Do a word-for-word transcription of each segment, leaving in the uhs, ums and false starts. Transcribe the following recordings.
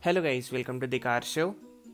Hello guys, welcome to the car show.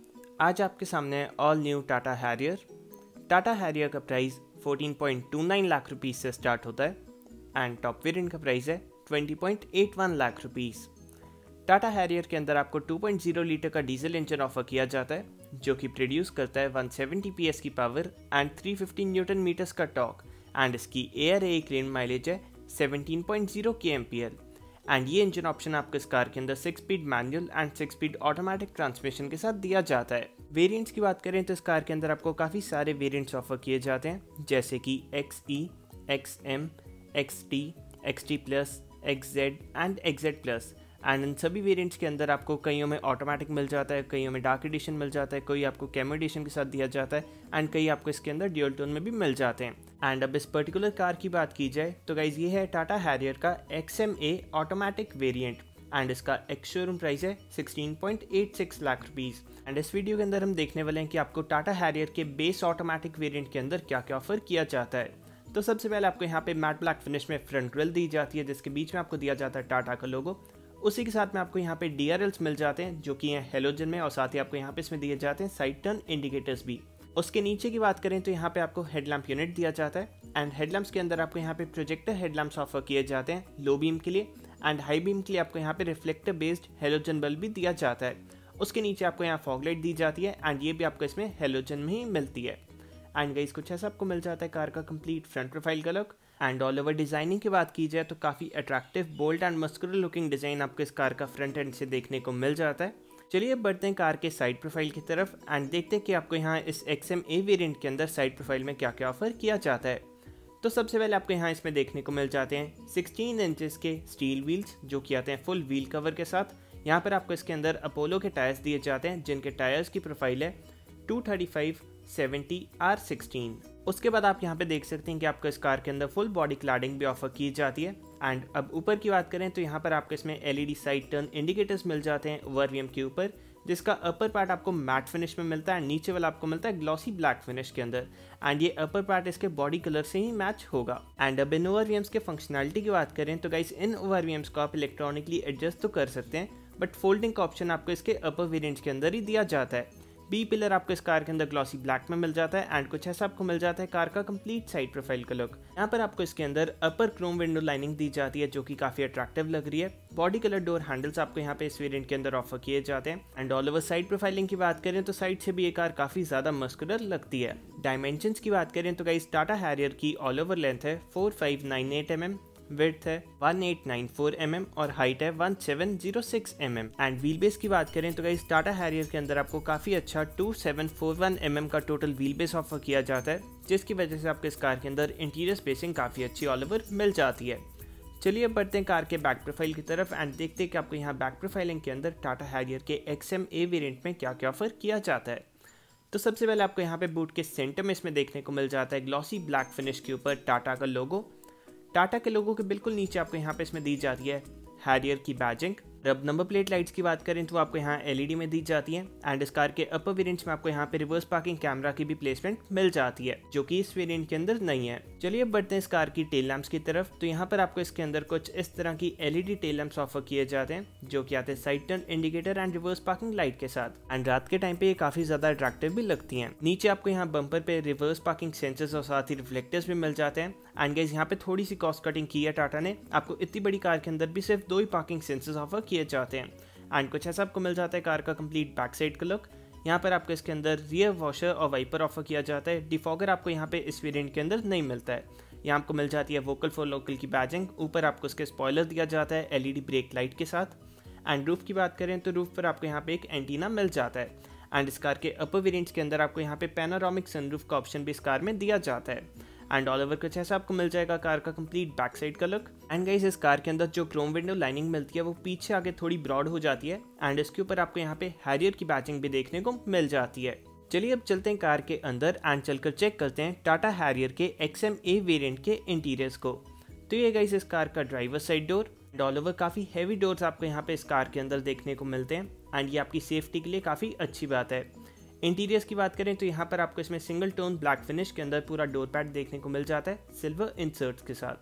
आज आपके सामने all new Tata Harrier. Tata Harrier का प्राइस चौदह पॉइंट दो नौ लाख रुपीस से स्टार्ट होता है एंड टॉप वेरिएंट का प्राइस है बीस पॉइंट इक्यासी लाख रुपीस। टाटा हैरियर के अंदर आपको टू पॉइंट ज़ीरो लीटर का डीजल इंजन ऑफर किया जाता है जो कि प्रोड्यूस करता है एक सौ सत्तर पीएस की पावर एंड तीन सौ पचास न्यूटन मीटर्स का टॉर्क एंड इसकी एयर ए क्लेम माइलेज है सत्रह point zero K M P L. And ये इंजन ऑप्शन आपको इस कार के अंदर six speed manual and six speed automatic transmission के साथ दिया जाता है। वेरिएंट्स की बात करें तो इस कार के अंदर आपको काफ़ी सारे वेरिएंट्स ऑफर किए जाते हैं जैसे कि X E, X M, X T, X T plus, X Z and X Z plus. And इन सभी वेरिएंट्स के अंदर आपको कईयों में ऑटोमेटिक मिल जाता है, कईयों में डार्क एडिशन मिल जाता है, कोई आपको कैमो एडिशन के साथ दिया जाता है एंड कई आपको इसके अंदर ड्यूल टोन में भी मिल जाते हैं। एंड अब इस पर्टिकुलर कार की बात की जाए तो गाइज ये है टाटा हैरियर का X M A automatic variant and इसका एक्स शोरूम प्राइस है सोलह पॉइंट छियासी लाख रुपीस। एंड इस वीडियो के अंदर हम देखने वाले हैं कि आपको टाटा हैरियर के बेस ऑटोमेटिक वेरिएंट के अंदर क्या क्या ऑफर किया जाता है। तो सबसे पहले आपको यहाँ पे मैट ब्लैक फिनिश में फ्रंट ग्रिल दी जाती है जिसके बीच में आपको दिया जाता है टाटा का लोगो। उसी के साथ में आपको यहाँ पे डी आर एल्स मिल जाते हैं जो कि हैं हेलोजन में, और साथ ही आपको यहाँ पे इसमें दिए जाते हैं साइड टर्न इंडिकेटर्स भी। उसके नीचे की बात करें तो यहाँ पे आपको हेडलैम्प यूनिट दिया जाता है एंड हेडलैम्प्स के अंदर आपको यहाँ पे प्रोजेक्टर हेडलैम्प्स ऑफर किए जाते हैं लो बीम के लिए एंड हाई बीम के लिए आपको यहाँ पे रिफ्लेक्टर बेस्ड हेलोजन बल्ब भी दिया जाता है। उसके नीचे आपको यहाँ फॉग लाइट दी जाती है एंड ये भी आपको इसमें हेलोजन में ही मिलती है। एंड गाइस कुछ ऐसा आपको मिल जाता है कार का कंप्लीट फ्रंट प्रोफाइल का look. And all over designing की बात की जाए तो काफ़ी attractive, bold and muscular looking design आपको इस कार का फ्रंट एंड से देखने को मिल जाता है। चलिए अब बढ़ते हैं कार के साइड प्रोफाइल की तरफ एंड देखते हैं कि आपको यहाँ इस एक्स एम ए वेरिएंट के अंदर साइड प्रोफाइल में क्या क्या ऑफर किया जाता है। तो सबसे पहले आपको यहाँ इसमें देखने को मिल जाते हैं सोलह इंचेस के स्टील व्हील्स जो कि आते हैं फुल व्हील कवर के साथ। यहाँ पर आपको इसके अंदर अपोलो के टायर्स दिए जाते हैं जिनके टायर्स की प्रोफाइल है two thirty five seventy R sixteen. उसके बाद आप यहाँ पे देख सकते हैं कि आपको इस कार के अंदर फुल बॉडी क्लैडिंग भी ऑफर की जाती है। एंड अब ऊपर की बात करें तो यहाँ पर आपको इसमें L E D side turn indicators मिल जाते हैं ओवरवीएम के ऊपर, जिसका अपर पार्ट आपको मैट फिनिश में मिलता है, नीचे वाला आपको मिलता है ग्लॉसी ब्लैक फिनिश के अंदर। एंड ये अपर पार्ट इसके बॉडी कलर से ही मैच होगा। एंड अब इन ओवरवीएम्स के फंक्शनैलिटी की बात करें तो गाइस इन ओवरवीएम्स को आप इलेक्ट्रॉनिकली एडजस्ट तो कर सकते हैं बट फोल्डिंग का ऑप्शन आपको इसके अपर वेरिएंट्स के अंदर ही दिया जाता है। बी पिलर आपको इस कार के अंदर ग्लॉसी ब्लैक में मिल जाता है एंड कुछ ऐसा आपको मिल जाता है कार का कंप्लीट साइड प्रोफाइल का लुक। यहाँ पर आपको इसके अंदर अपर क्रोम विंडो लाइनिंग दी जाती है जो कि काफी अट्रैक्टिव लग रही है। बॉडी कलर डोर हैंडल्स आपको यहाँ पे इस वेरिएंट के अंदर ऑफर किए जाते हैं। And all over side profiling की बात करें तो साइड से भी ये कार काफी ज्यादा मस्कुलर लगती है। डायमेंशंस की बात करें तो गाइस टाटा हैरियर की ऑल ओवर लेंथ है four five nine eight M M, width है one eight nine four M M और हाइट है one seven zero six M M. And wheel base की बात करें तो गाइस टाटा हैरियर के अंदर आपको काफ़ी अच्छा two seven four one M M का टोटल व्हील बेस ऑफर किया जाता है जिसकी वजह से आपको इस कार के अंदर इंटीरियर स्पेसिंग काफ़ी अच्छी ऑल ओवर मिल जाती है। चलिए अब बढ़ते हैं कार के बैक प्रोफाइल की तरफ एंड देखते हैं कि आपको यहाँ बैक प्रोफाइलिंग के अंदर टाटा हैरियर के एक्स एम ए वेरिएंट में क्या क्या ऑफर किया जाता है। तो सबसे पहले आपको यहाँ पे बूट के सेंटर में इसमें देखने को मिल जाता है ग्लॉसी ब्लैक फिनिश के ऊपर टाटा का लोगो। टाटा के लोगों के बिल्कुल नीचे आपको यहाँ पे इसमें दी जाती है हैरियर की बैजिंग। अब नंबर प्लेट लाइट्स की बात करें तो आपको यहाँ एल ई डी में दी जाती है एंड इस कार के अपर वेरिएंट्स में आपको यहाँ पे रिवर्स पार्किंग कैमरा की भी प्लेसमेंट मिल जाती है जो कि इस वेरिएंट के अंदर नहीं है। चलिए अब बढ़ते हैं इस कार की टेल लैंप्स की तरफ। तो यहाँ पर आपको इसके अंदर कुछ इस तरह की L E D tail lamps offer किए जाते हैं जो कि आते हैं side turn indicator and reverse parking light के साथ। एंड रात के टाइम पे ये काफी ज्यादा अट्रैक्टिव भी लगती है। नीचे आपको यहाँ बम्पर पे रिवर्स पार्किंग सेंसर्स और साथ ही रिफ्लेक्टर्स भी मिल जाते हैं। एंड गाइस यहाँ पे थोड़ी सी कॉस्ट कटिंग की है टाटा ने, आपको इतनी बड़ी कार के अंदर भी सिर्फ दो ही पार्किंग सेंसर्स ऑफर किए जाते हैं। एंड कुछ ऐसा आपको मिल जाता है कार का कंप्लीट बैक साइड का लुक। यहाँ पर आपको इसके अंदर रियर वॉशर और वाइपर ऑफर किया जाता है। डिफॉगर आपको यहाँ पे इस वेरिएंट के अंदर नहीं मिलता है। यहाँ आपको मिल जाती है वोकल फॉर लोकल की बैजिंग, ऊपर आपको इसके स्पॉयलर दिया जाता है L E D brake light के साथ। एंड रूफ की बात करें तो रूफ पर आपको यहाँ पे एक एंटीना मिल जाता है। एंड इस कार के अपर वेरिएंट्स के अंदर आपको यहाँ पे पैनोरामिक सनरूफ का ऑप्शन भी इस कार में दिया जाता है। एंड ऑल ओवर कुछ ऐसा आपको मिल जाएगा कार का कंप्लीट बैक साइड का लुक। एंड गाइस इस कार के अंदर जो क्रोम विंडो लाइनिंग मिलती है वो पीछे आगे थोड़ी ब्रॉड हो जाती है एंड इसके ऊपर आपको यहाँ पे हैरियर की बैचिंग भी देखने को मिल जाती है। चलिए अब चलते हैं कार के अंदर एंड चलकर चेक करते हैं टाटा हैरियर के एक्स एम ए वेरिएंट के इंटीरियर्स को। तो ये गाइस इस कार का driver side door. And all over काफ़ी हैवी डोर्स आपको यहाँ पे इस कार के अंदर देखने को मिलते हैं एंड ये आपकी सेफ्टी के लिए काफ़ी अच्छी बात है। इंटीरियर्स की बात करें तो यहाँ पर आपको इसमें सिंगल टोन ब्लैक फिनिश के अंदर पूरा डोर पैड देखने को मिल जाता है सिल्वर इंसर्ट्स के साथ।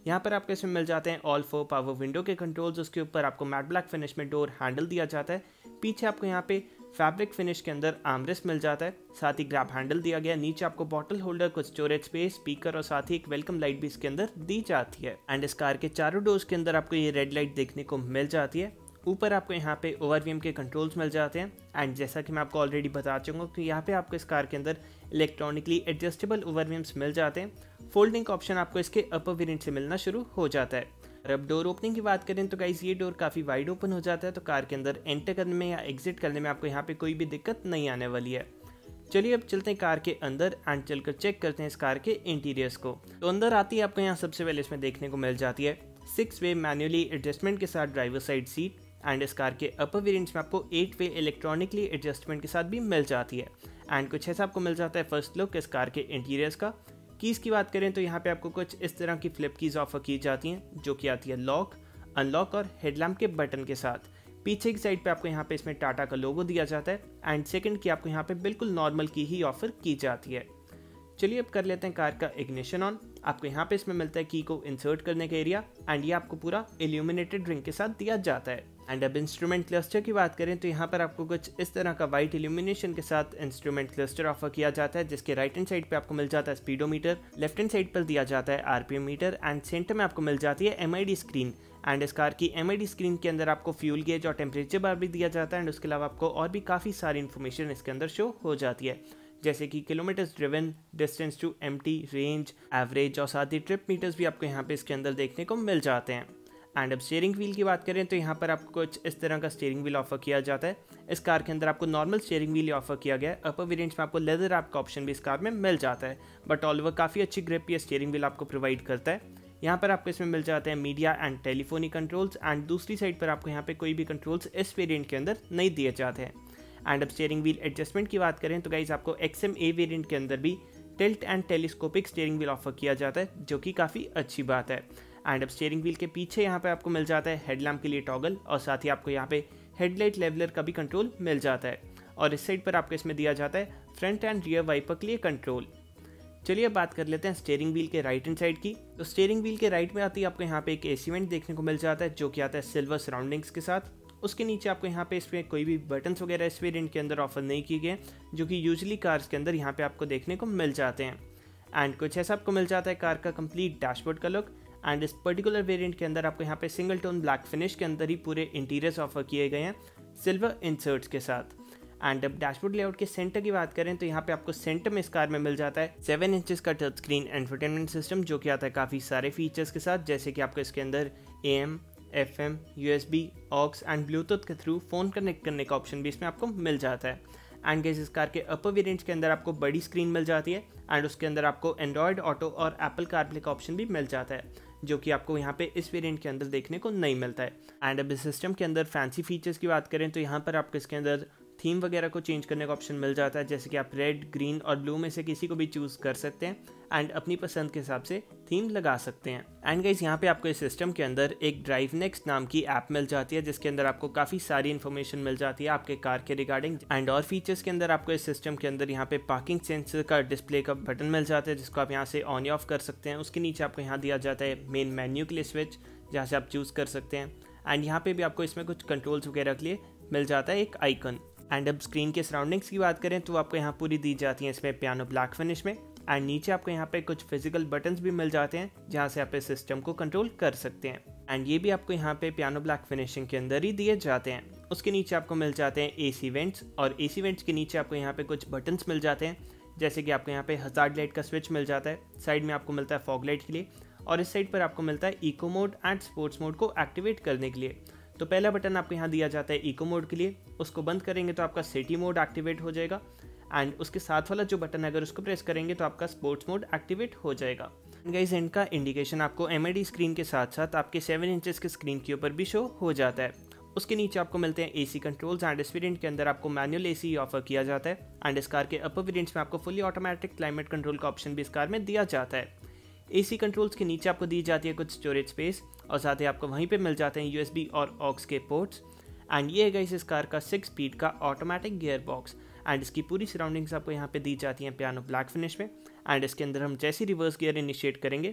यहाँ पर आपको इसमें मिल जाते हैं ऑल फोर पावर विंडो के कंट्रोल्स। उसके ऊपर आपको मैट ब्लैक फिनिश में डोर हैंडल दिया जाता है। पीछे आपको यहाँ पे फैब्रिक फिनिश के अंदर आर्मरेस्ट मिल जाता है, साथ ही ग्रैब हैंडल दिया गया। नीचे आपको बॉटल होल्डर, कुछ स्टोरेज स्पेस, स्पीकर और साथ ही एक वेलकम लाइट भी इसके अंदर दी जाती है। एंड इस कार के चारों डोर्स के अंदर आपको ये रेड लाइट देखने को मिल जाती है। ऊपर आपको यहाँ पे ओवरव्हीम के कंट्रोल्स मिल जाते हैं। एंड जैसा कि मैं आपको ऑलरेडी बता चुका हूँ कि यहाँ पे आपको इस कार के अंदर इलेक्ट्रॉनिकली एडजस्टेबल ओवरव्हीम्स मिल जाते हैं। फोल्डिंग का ऑप्शन आपको इसके अपर वेरिएंट से मिलना शुरू हो जाता है। और अब डोर ओपनिंग की बात करें तो गाइस ये डोर काफ़ी वाइड ओपन हो जाता है, तो कार के अंदर एंटर करने में या एग्जिट करने में आपको यहाँ पे कोई भी दिक्कत नहीं आने वाली है। चलिए अब चलते हैं कार के अंदर एंड चलकर चेक करते हैं इस कार के इंटीरियर्स को। तो अंदर आती है आपको यहाँ सबसे पहले इसमें देखने को मिल जाती है सिक्स वे मैनुअली एडजस्टमेंट के साथ ड्राइवर साइड सीट। एंड इस कार के अपर वेरिएंट्स में आपको एट वे इलेक्ट्रॉनिकली एडजस्टमेंट के साथ भी मिल जाती है। एंड कुछ ऐसा आपको मिल जाता है फर्स्ट लुक इस कार के इंटीरियर्स का। कीज़ की बात करें तो यहाँ पे आपको कुछ इस तरह की फ्लिप कीज़ ऑफर की जाती हैं, जो कि आती है लॉक, अनलॉक और हेडलैम्प के बटन के साथ। पीछे की साइड पे आपको यहाँ पे इसमें टाटा का लोगो दिया जाता है। एंड सेकंड की आपको यहाँ पे बिल्कुल नॉर्मल की ही ऑफर की जाती है। चलिए अब कर लेते हैं कार का इग्निशन ऑन। आपको यहाँ पे इसमें मिलता है की को इंसर्ट करने का एरिया एंड ये आपको पूरा इल्यूमिनेटेड रिंग के साथ दिया जाता है। एंड अब इंस्ट्रूमेंट क्लस्टर की बात करें तो यहाँ पर आपको कुछ इस तरह का वाइट इल्यूमिनेशन के साथ इंस्ट्रूमेंट क्लस्टर ऑफर किया जाता है, जिसके राइट हैंड साइड पे आपको मिल जाता है स्पीडोमीटर, लेफ्ट हैंड साइड पर दिया जाता है आरपीएम मीटर एंड सेंटर में आपको मिल जाती है एमआईडी स्क्रीन। एंड इस कार की एमआईडी स्क्रीन के अंदर आपको फ्यूल गेज और टेम्परेचर बार भी दिया जाता है। एंड उसके अलावा आपको और भी काफ़ी सारी इन्फॉर्मेशन इसके अंदर शो हो जाती है, जैसे कि kilometres driven, distance to empty, range, average और साथ ही ट्रिप मीटर्स भी आपको यहाँ पे इसके अंदर देखने को मिल जाते हैं। एंड अब स्टीयरिंग व्हील की बात करें तो यहाँ पर आपको कुछ इस तरह का स्टीयरिंग व्हील ऑफर किया जाता है। इस कार के अंदर आपको नॉर्मल स्टीयरिंग व्हील ऑफर किया गया है। अपर वेरिएंट्स में आपको लेदर रैप का ऑप्शन भी इस कार में मिल जाता है, बट ऑल ओवर काफ़ी अच्छी ग्रिप ये स्टीयरिंग व्हील आपको प्रोवाइड करता है। यहाँ पर आपको इसमें मिल जाते हैं media and telephony controls. And दूसरी साइड पर आपको यहाँ पे कोई भी कंट्रोल्स इस वेरिएंट के अंदर नहीं दिए जाते हैं। एंड अब स्टीयरिंग व्हील एडजस्टमेंट की बात करें तो गाइस आपको एक्स एम ए वेरिएंट के अंदर भी tilt and telescopic steering wheel offer किया जाता है, जो कि काफ़ी अच्छी बात है। एंड अब स्टीयरिंग व्हील के पीछे यहाँ पे आपको मिल जाता है हेडलैम्प के लिए टॉगल और साथ ही आपको यहाँ पे हेडलाइट लेवलर का भी कंट्रोल मिल जाता है। और इस साइड पर आपको इसमें दिया जाता है फ्रंट एंड रियर वाइपर के लिए कंट्रोल। चलिए बात कर लेते हैं स्टीयरिंग व्हील के राइट हैंड साइड की। तो स्टीयरिंग व्हील के राइट में आती है आपको यहाँ पे एक एसी वेंट देखने को मिल जाता है, जो कि आता है सिल्वर सराउंडिंग्स के साथ। उसके नीचे आपको यहाँ पे इसमें कोई भी बटन्स वगैरह इस वेरिएंट के अंदर ऑफर नहीं किए गए, जो कि यूजुअली कार्स के अंदर यहाँ पे आपको देखने को मिल जाते हैं। एंड कुछ ऐसा आपको मिल जाता है कार का कंप्लीट डैशबोर्ड का लुक। एंड इस पर्टिकुलर वेरिएंट के अंदर आपको यहाँ पे सिंगल टोन ब्लैक फिनिश के अंदर ही पूरे इंटीरियर्स ऑफर किए गए हैं सिल्वर इंसर्ट्स के साथ। एंड अब डैशबोर्ड लेआउट के सेंटर की बात करें तो यहाँ पे आपको सेंटर में इस कार में मिल जाता है सेवन इंचेस का टच स्क्रीन एंटरटेनमेंट सिस्टम, जो कि आता है काफ़ी सारे फीचर्स के साथ, जैसे कि आपको इसके अंदर A M, F M, U S B, aux and Bluetooth के थ्रू फ़ोन कनेक्ट करने का ऑप्शन भी इसमें आपको मिल जाता है। एंड गाइस इस कार के अपर वेरिएंट्स के अंदर आपको बड़ी स्क्रीन मिल जाती है एंड उसके अंदर आपको एंड्रॉयड ऑटो और एप्पल कारप्ले का ऑप्शन भी मिल जाता है, जो कि आपको यहाँ पे इस वेरिएंट के अंदर देखने को नहीं मिलता है। एंड अब इस सिस्टम के अंदर फैंसी फीचर्स की बात करें तो यहाँ पर आपको इसके अंदर थीम वगैरह को चेंज करने का ऑप्शन मिल जाता है, जैसे कि आप रेड, ग्रीन और ब्लू में से किसी को भी चूज़ कर सकते हैं एंड अपनी पसंद के हिसाब से थीम लगा सकते हैं। एंड गाइस यहाँ पे आपको इस सिस्टम के अंदर एक ड्राइव नेक्स्ट नाम की ऐप मिल जाती है, जिसके अंदर आपको काफ़ी सारी इन्फॉर्मेशन मिल जाती है आपके कार के रिगार्डिंग। एंड और फीचर्स के अंदर आपको इस सिस्टम के अंदर यहाँ पे पार्किंग सेंसर का डिस्प्ले का बटन मिल जाता है, जिसको आप यहाँ से ऑन या ऑफ कर सकते हैं। उसके नीचे आपको यहाँ दिया जाता है मेन मेन्यू के लिए स्विच, जहाँ से आप चूज़ कर सकते हैं। एंड यहाँ पे भी आपको इसमें कुछ कंट्रोल्स वगैरह के लिए मिल जाता है एक आइकन। एंड अब स्क्रीन के सराउंडिंग्स की बात करें तो आपको यहाँ पूरी दी जाती है इसमें पियानो ब्लैक फिनिश में। एंड नीचे आपको यहाँ पे कुछ फिजिकल बटन्स भी मिल जाते हैं, जहाँ से आप इस सिस्टम को कंट्रोल कर सकते हैं। एंड ये भी आपको यहाँ पे पियानो ब्लैक फिनिशिंग के अंदर ही दिए जाते हैं। उसके नीचे आपको मिल जाते हैं एसी वेंट्स, और एसी वेंट्स के नीचे आपको यहाँ पे कुछ बटन्स मिल जाते हैं, जैसे कि आपको यहाँ पे हजार्ड लाइट का स्विच मिल जाता है, साइड में आपको मिलता है फॉग लाइट के लिए, और इस साइड पर आपको मिलता है eco mode and sports mode को एक्टिवेट करने के लिए। तो पहला बटन आपको यहाँ दिया जाता है इको मोड के लिए, उसको बंद करेंगे तो आपका सिटी मोड एक्टिवेट हो जाएगा। एंड उसके साथ वाला जो बटन है अगर उसको प्रेस करेंगे तो आपका स्पोर्ट्स मोड एक्टिवेट हो जाएगा। गाइस इनका इंडिकेशन आपको एमआईडी स्क्रीन के साथ साथ आपके सेवन इंचेस के स्क्रीन के ऊपर भी शो हो जाता है। उसके नीचे आपको मिलते हैं एसी कंट्रोल्स एंड इस वेरिएंट के अंदर आपको मैनुअल एसी ऑफर किया जाता है। एंड इस कार के अपर वेरिएंट्स में आपको फुली ऑटोमेटिक क्लाइमेट कंट्रोल का ऑप्शन भी इस कार में दिया जाता है। एसी कंट्रोल्स के नीचे आपको दी जाती है कुछ स्टोरेज स्पेस, और साथ ही आपको वहीं पे मिल जाते हैं यूएसबी और ऑक्स के पोर्ट्स। एंड ये है गाइस इस कार का सिक्स स्पीड का ऑटोमेटिक गियर बॉक्स। एंड इसकी पूरी सराउंडिंग्स आपको यहाँ पे दी जाती हैं पियानो ब्लैक फिनिश में। एंड इसके अंदर हम जैसे रिवर्स गियर इनिशिएट करेंगे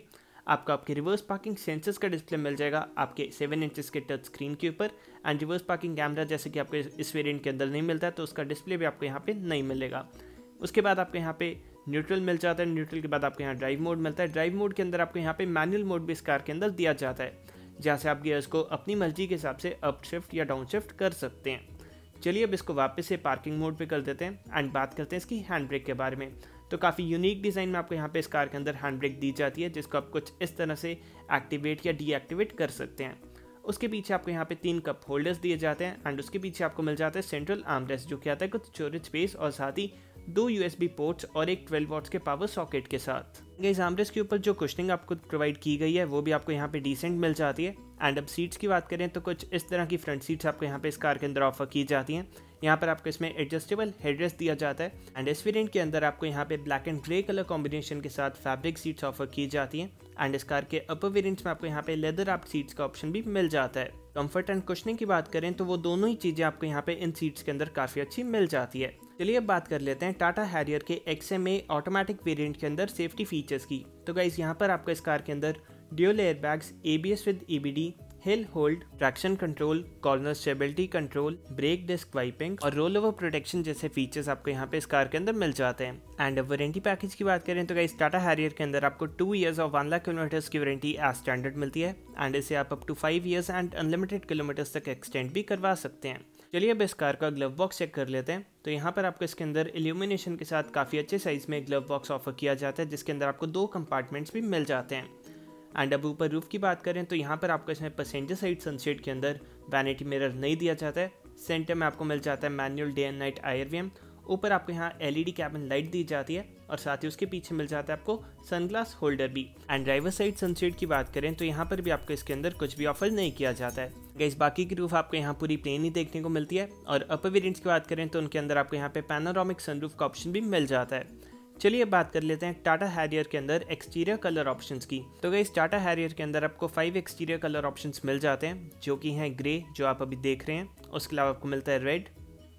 आपको आपके रिवर्स पार्किंग सेंसर्स का डिस्प्ले मिल जाएगा आपके सेवन इंचेस के टच स्क्रीन के ऊपर, एंड रिवर्स पार्किंग कैमरा जैसे कि आपको इस वेरिएंट के अंदर नहीं मिलता है तो उसका डिस्प्ले भी आपको यहाँ पे नहीं मिलेगा। उसके बाद आपको यहाँ पे न्यूट्रल मिल जाता है, न्यूट्रल के बाद आपको यहाँ ड्राइव मोड मिलता है। ड्राइव मोड के अंदर आपको यहाँ पे मैनुअल मोड भी इस कार के अंदर दिया जाता है, जहाँ से आप गियर्स को अपनी मर्जी के हिसाब से अप शिफ्ट या डाउन शिफ्ट कर सकते हैं। चलिए अब इसको वापस से पार्किंग मोड पे कर देते हैं एंड बात करते हैं इसकी हैंड ब्रेक के बारे में। तो काफ़ी यूनिक डिज़ाइन में आपको यहाँ पे इस कार के अंदर हैंड ब्रेक दी जाती है, जिसको आप कुछ इस तरह से एक्टिवेट या डीएक्टिवेट कर सकते हैं। उसके पीछे आपको यहाँ पे तीन कप होल्डर्स दिए जाते हैं एंड उसके पीछे आपको मिल जाता है सेंट्रल आर्मरेस्ट, जो कि आता है कुछ स्टोरेज स्पेस और साथ ही दो यूएसबी पोर्ट्स और एक ट्वेल्व वॉट्स के पावर सॉकेट के साथ। इस आर्मरेस्ट के ऊपर जो कुशनिंग आपको प्रोवाइड की गई है वो भी आपको यहाँ पे डिसेंट मिल जाती है। एंड अब सीट्स की बात करें तो कुछ इस तरह की फ्रंट सीट्स आपको यहाँ पे इस कार के अंदर ऑफर की जाती हैं। यहाँ पर आपको इसमें एडजस्टेबल हेडरेस्ट दिया जाता है एंड इस वेरिएंट के अंदर आपको यहाँ पे black and grey colour combination के साथ फैब्रिक सीट्स ऑफर की जाती हैं। एंड इस कार के अपर वेरिएंट्स में आपको यहाँ पे लेदर रैप्ड सीट्स का ऑप्शन भी मिल जाता है। कंफर्ट एंड कुशनिंग की बात करें तो वो दोनों ही चीज़ें आपको यहाँ पे इन सीट्स के अंदर काफ़ी अच्छी मिल जाती है। चलिए अब बात कर लेते हैं टाटा हैरियर के X M A automatic variant के अंदर सेफ्टी फीचर्स की। तो गाइस यहाँ पर आपको इस कार के अंदर dual airbags, ABS with EBD, hill hold, traction control, corner stability control, brake disc wiping और रोल ओवर प्रोटेक्शन जैसे फीचर्स आपको यहाँ पे इस कार के अंदर मिल जाते हैं। एंड वारंटी पैकेज की बात करें तो गाइस टाटा हैरियर के अंदर आपको टू इयर्स और वन लाख किलोमीटर्स की वारंटी एज स्टैंडर्ड मिलती है एंड इसे आप up to five years and unlimited kilometres तक एक्सटेंड भी करवा सकते हैं। चलिए अब इस कार का ग्लव बॉक्स चेक कर लेते हैं। तो यहाँ पर आपको इसके अंदर इल्यूमिनेशन के साथ काफ़ी अच्छे साइज में ग्लव बॉक्स ऑफर किया जाता है, जिसके अंदर आपको दो कंपार्टमेंट्स भी मिल जाते हैं। एंड अब ऊपर रूफ की बात करें तो यहाँ पर आपको इसमें पैसेंजर साइड सनशेड के अंदर वैनिटी मिरर नहीं दिया जाता है। सेंटर में आपको मिल जाता है manual day and night IRVM. ऊपर आपको यहाँ एलईडी कैबिन लाइट दी जाती है और साथ ही उसके पीछे मिल जाता है आपको सनग्लास होल्डर भी। एंड ड्राइवर साइड सनशेड की बात करें तो यहाँ पर भी आपको इसके अंदर कुछ भी ऑफर नहीं किया जाता है। गाइस बाकी की रूफ आपको यहाँ पूरी प्लेन ही देखने को मिलती है। और अपर वेरिएंट्स की बात करें तो उनके अंदर आपको यहाँ पे पैनोरामिक सनरूफ का ऑप्शन भी मिल जाता है। चलिए बात कर लेते हैं टाटा हैरियर के अंदर एक्सटीरियर कलर ऑप्शंस की। तो गाइस टाटा हैरियर के अंदर आपको फाइव एक्सटीरियर कलर ऑप्शंस मिल जाते हैं, जो कि हैं ग्रे जो आप अभी देख रहे हैं, उसके अलावा आपको मिलता है red,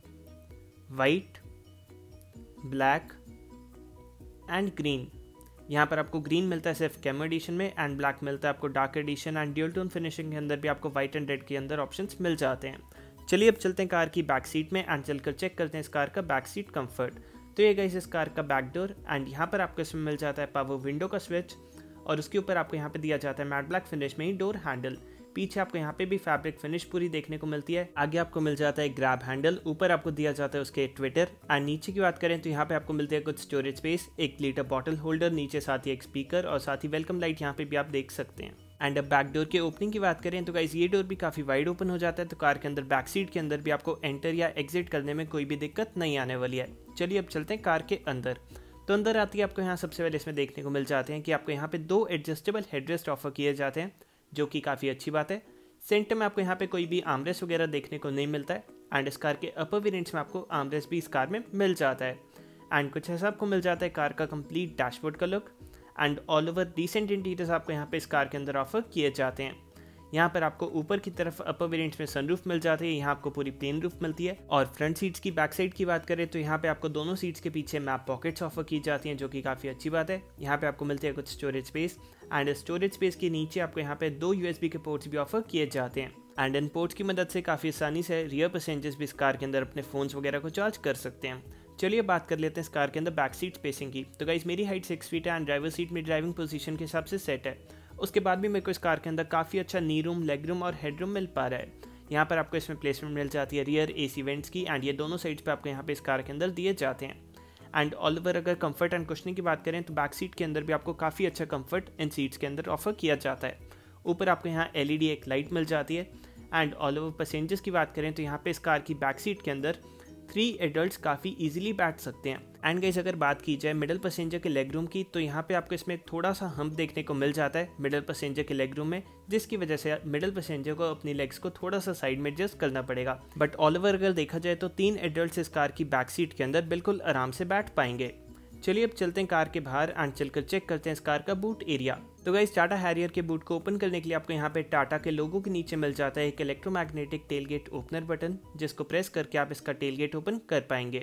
white, black and green. यहाँ पर आपको ग्रीन मिलता है सिर्फ कैमो एडिशन में एंड ब्लैक मिलता है आपको dark edition and dual tone finishing के अंदर भी आपको व्हाइट एंड रेड के अंदर ऑप्शंस मिल जाते हैं। चलिए अब चलते हैं कार की बैक सीट में एंड चलकर चेक करते हैं इस कार का बैक सीट कंफर्ट। तो ये गाइस इस कार का बैक डोर एंड यहाँ पर आपको इसमें मिल जाता है पावर विंडो का स्विच और उसके ऊपर आपको यहाँ पे दिया जाता है मैट ब्लैक फिनिश में ही डोर हैंडल। पीछे आपको यहाँ पे भी फैब्रिक फिनिश पूरी देखने को मिलती है। आगे आपको मिल जाता है ग्रैब हैंडल, ऊपर आपको दिया जाता है उसके ट्विटर एंड नीचे की बात करें तो यहाँ पे आपको मिलते हैं कुछ स्टोरेज स्पेस, एक लीटर बॉटल होल्डर, नीचे साथ ही एक स्पीकर और साथ ही वेलकम लाइट यहाँ पे भी आप देख सकते हैं। एंड अब बैक डोर के ओपनिंग की बात करें तो गाइस ये डोर भी काफ़ी वाइड ओपन हो जाता है, तो कार के अंदर बैक सीट के अंदर भी आपको एंटर या एग्जिट करने में कोई भी दिक्कत नहीं आने वाली है। चलिए अब चलते हैं कार के अंदर। तो अंदर आती है आपको यहाँ सबसे पहले इसमें देखने को मिल जाते हैं कि आपको यहाँ पे दो एडजस्टेबल हेडरेस्ट ऑफर किए जाते हैं, जो कि काफ़ी अच्छी बात है। सेंटर में आपको यहाँ पे कोई भी आर्मरेस्ट वगैरह देखने को नहीं मिलता है एंड इस कार के अपर वेरिएंट्स में आपको आर्मरेस्ट भी इस कार में मिल जाता है। एंड कुछ ऐसा आपको मिल जाता है कार का कंप्लीट डैशबोर्ड का look and all over decent interiors आपको यहाँ पे इस कार के अंदर ऑफर किए जाते हैं। यहाँ पर आपको ऊपर की तरफ अपर वेरिएंट्स में सनरूफ मिल जाती है, यहाँ आपको पूरी प्लेन रूफ मिलती है। और फ्रंट सीट्स की बैक साइड की बात करें तो यहाँ पे आपको दोनों सीट्स के पीछे मैप पॉकेट्स ऑफर की जाती हैं, जो कि काफ़ी अच्छी बात है। यहाँ पे आपको मिलती है कुछ storage space and storage space के नीचे आपको यहाँ पे दो यूएसबी के पोर्ट्स भी ऑफर किए जाते हैं। एंड इन पोर्ट्स की मदद से काफ़ी आसानी से रियर पैसेंजर्स भी इस कार के अंदर अपने फ़ोन्स वगैरह को चार्ज कर सकते हैं। चलिए बात कर लेते हैं इस कार के अंदर बैक सीट स्पेसिंग की। तो गाइस मेरी हाइट सिक्स फीट है एंड ड्राइवर सीट में ड्राइविंग पोजीशन के हिसाब से सेट है। उसके बाद भी मेरे को इस कार के अंदर काफ़ी अच्छा नी रूम, लेग रूम और हेड रूम मिल पा रहा है। यहाँ पर आपको इसमें प्लेसमेंट मिल जाती है रियर एसी वेंट्स की एंड ये दोनों साइड्स पे आपको यहाँ पे इस कार के अंदर दिए जाते हैं। एंड ऑल ओवर अगर कंफर्ट एंड कुशनिंग की बात करें तो बैक सीट के अंदर भी आपको काफ़ी अच्छा कंफर्ट इन सीट्स के अंदर ऑफर किया जाता है। ऊपर आपको यहाँ एलईडी एक लाइट मिल जाती है। एंड ऑल ओवर पैसेंजर्स की बात करें तो यहाँ पे इस कार की बैक सीट के अंदर थ्री एडल्ट्स काफ़ी इजीली बैठ सकते हैं। एंड गाइस अगर बात की जाए मिडिल पैसेंजर के लेग रूम की तो यहाँ पे आपको इसमें थोड़ा सा हम्प देखने को मिल जाता है मिडिल पैसेंजर के लेग रूम में, जिसकी वजह से मिडिल पैसेंजर को अपनी लेग्स को थोड़ा सा साइड में एडजस्ट करना पड़ेगा। बट ऑल ओवर अगर देखा जाए तो तीन एडल्ट्स इस कार की बैक सीट के अंदर बिल्कुल आराम से बैठ पाएंगे। चलिए अब चलते हैं कार के बाहर एंड चलकर चेक करते हैं इस कार का बूट एरिया। तो गाइस टाटा हैरियर के बूट को ओपन करने के लिए आपको यहाँ पे टाटा के लोगो के नीचे मिल जाता है एक इलेक्ट्रोमैग्नेटिक टेलगेट ओपनर बटन, जिसको प्रेस करके आप इसका टेलगेट ओपन कर पाएंगे।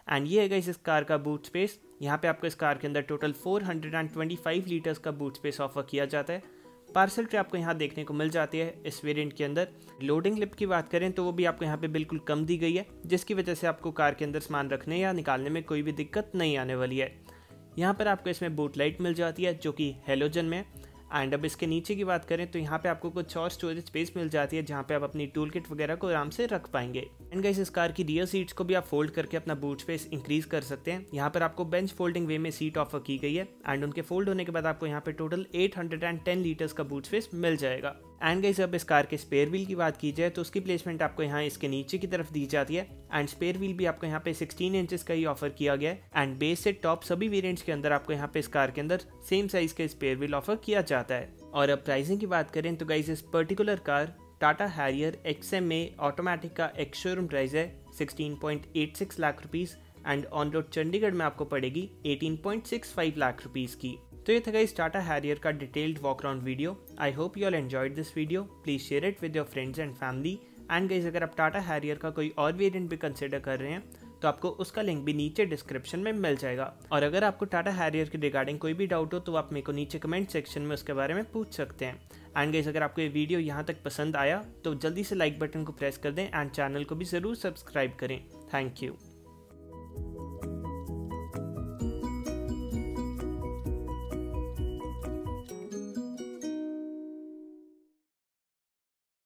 एंड ये है गाइस इस कार का बूट स्पेस। यहाँ पे आपको इस कार के अंदर total four hundred twenty five litres का बूट स्पेस ऑफर किया जाता है। पार्सल ट्रे आपको यहाँ देखने को मिल जाती है इस वेरिएंट के अंदर। लोडिंग लिप की बात करें तो वो भी आपको यहाँ पे बिल्कुल कम दी गई है, जिसकी वजह से आपको कार के अंदर सामान रखने या निकालने में कोई भी दिक्कत नहीं आने वाली है। यहाँ पर आपको इसमें बूट लाइट मिल जाती है जो कि हेलोजन में। एंड अब इसके नीचे की बात करें तो यहाँ पे आपको कुछ और स्टोरेज स्पेस मिल जाती है जहाँ पे आप अपनी टूल किट वगैरह को आराम से रख पाएंगे। एंड गाइस इस कार की रियर सीट्स को भी आप फोल्ड करके अपना बूट स्पेस इंक्रीज कर सकते हैं। यहाँ पर आपको बेंच फोल्डिंग वे में सीट ऑफर की गई है एंड उनके फोल्ड होने के बाद आपको यहाँ पे total eight hundred ten litres का बूट स्पेस मिल जाएगा। एंड गाइस अब इस कार के स्पेयर व्हील की बात की जाए तो उसकी प्लेसमेंट आपको यहाँ इसके नीचे की तरफ दी जाती है। एंड स्पेयर व्हील भी आपको यहाँ पे सिक्सटीन इंचेस का ही ऑफर किया गया है। एंड बेस से टॉप सभी वेरिएंट्स के अंदर आपको यहाँ पे इस कार के अंदर सेम साइज के स्पेयर व्हील ऑफर किया जाता है। और अब प्राइसिंग की बात करें तो गाइस इस particular car Tata Harrier X M A automatic का एक्स शोरूम प्राइस है sixteen point eight six lakh rupees and on road Chandigarh में आपको पड़ेगी eighteen point six five lakh rupees की। तो ये था गाइस टाटा हैरियर का detailed walk around video. I hope you all enjoyed this video. Please share it with your friends and family. And guys अगर आप टाटा हैरियर का कोई और वेरिएंट भी कंसिडर कर रहे हैं तो आपको उसका लिंक भी नीचे डिस्क्रिप्शन में मिल जाएगा। और अगर आपको टाटा हैरियर के रिगार्डिंग कोई भी डाउट हो तो आप मेरे को नीचे कमेंट सेक्शन में उसके बारे में पूछ सकते हैं। एंड गाइस अगर आपको ये वीडियो यहाँ तक पसंद आया तो जल्दी से लाइक बटन को प्रेस कर दें एंड चैनल को भी ज़रूर सब्सक्राइब करें। Thank you.